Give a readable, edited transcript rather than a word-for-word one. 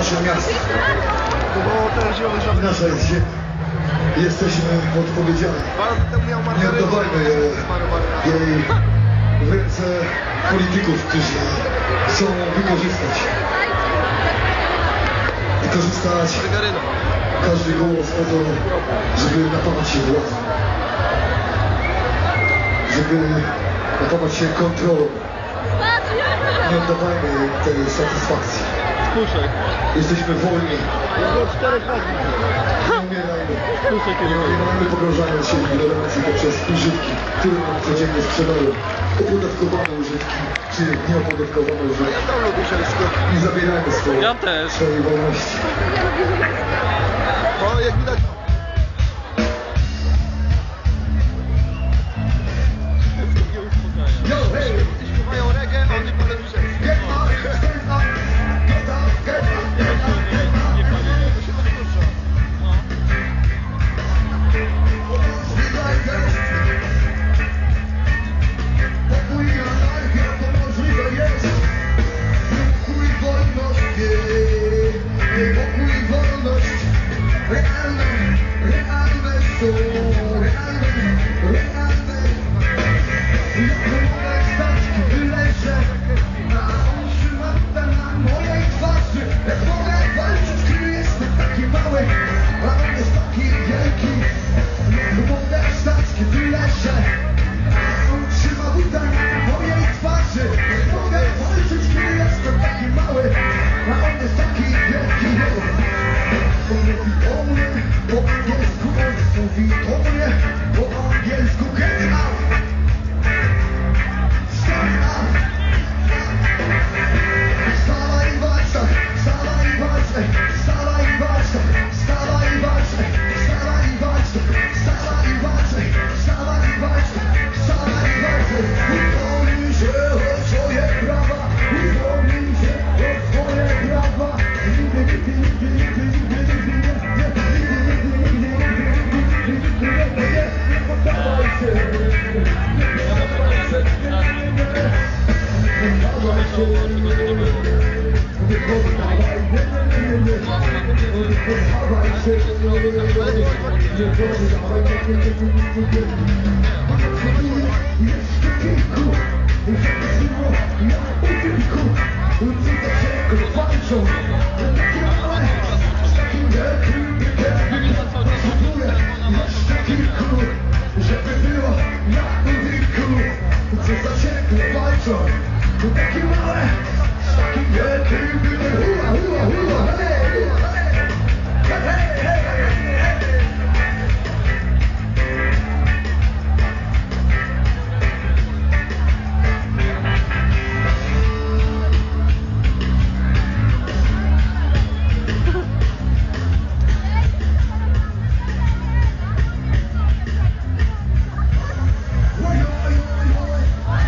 nasze miasto. Nasza jest ziemia. Jesteśmy odpowiedzialni. Nie oddawajmy jej w ręce polityków, którzy chcą wykorzystać każdy głos po to, żeby napawać się władzą, żeby napawać się kontrolą. Nie oddawajmy jej tej satysfakcji. Jesteśmy wolni. Nie umierajmy. Nie pogrążając się w ignorancji poprzez używki, które nam codziennie sprzedają. Opodatkowane używki, czy nieopodatkowane używki. Nie zabierajmy swojej wolności. O, jak widać. Śpiewają reggae, a oni palą Takie małe,